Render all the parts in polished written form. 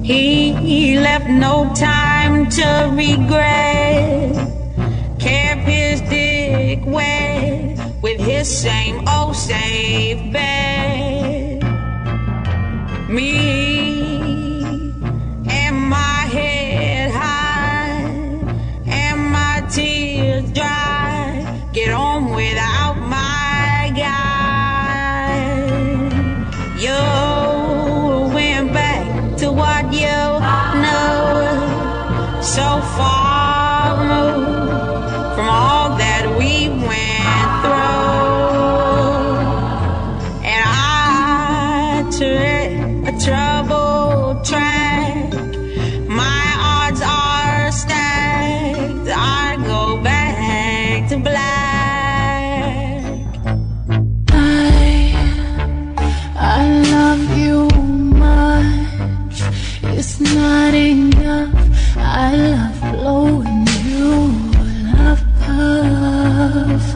He left no time to regret. Kept his dick wet with his same old safe bet. Me and my head high and my tears dry, get on without my guy. You went back to what you know, so far removed from all that we went through. And I tread a troubled track, my odds are stacked, I go back to black. I love you much, it's not enough. I love blowing you, love puff.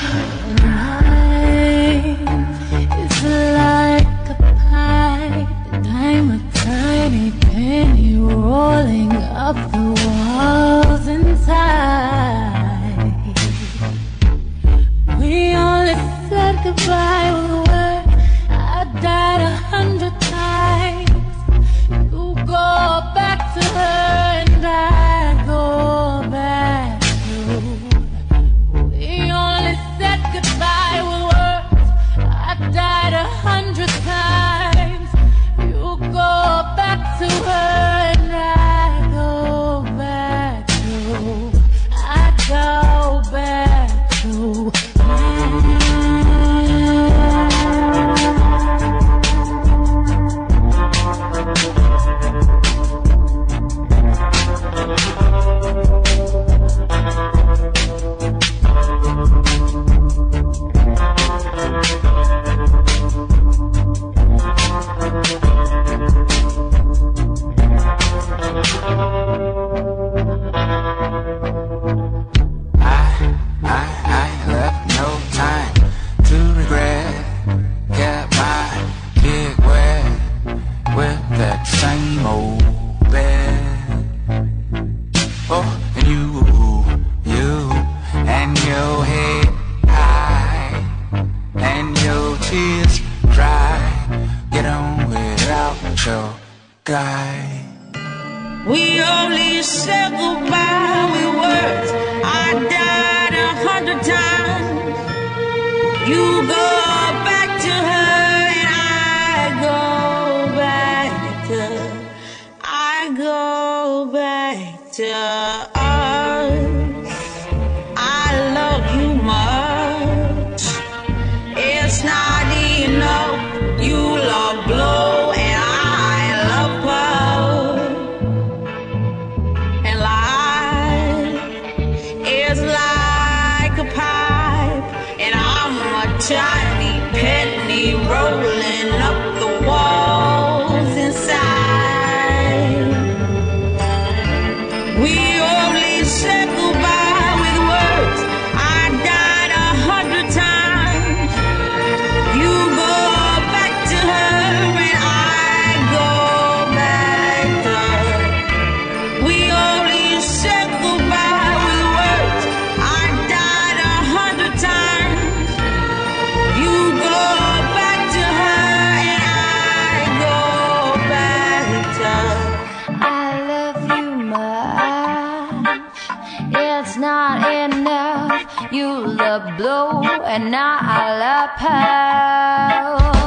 Life is like a pie, and I'm a tiny penny rolling up the walls inside. We only said goodbye with words. I died 100 times. You go back to her and I go back to. We only said goodbye with words. I died 100 times. You go back to her and I go back to. I go back to. I left no time to regret. Kept my dick wet with that same old bed. Oh, and you and your head high and your tears dry, get on without your guy. We only said goodbye with words. I died 100 times. You go back to her and I go back to. I go back to us. I love you much. It's not enough. You love blow and I love puff. And life is like a pipe, and I'm a tiny penny rolling up the walls inside. We only said goodbye with words. I died 100 times. You go back to her and I go back to her. We only said goodbye with words. I died 100 times. You go back to her and I go back to her. I love you much, it's not enough. You love blow and now I love power.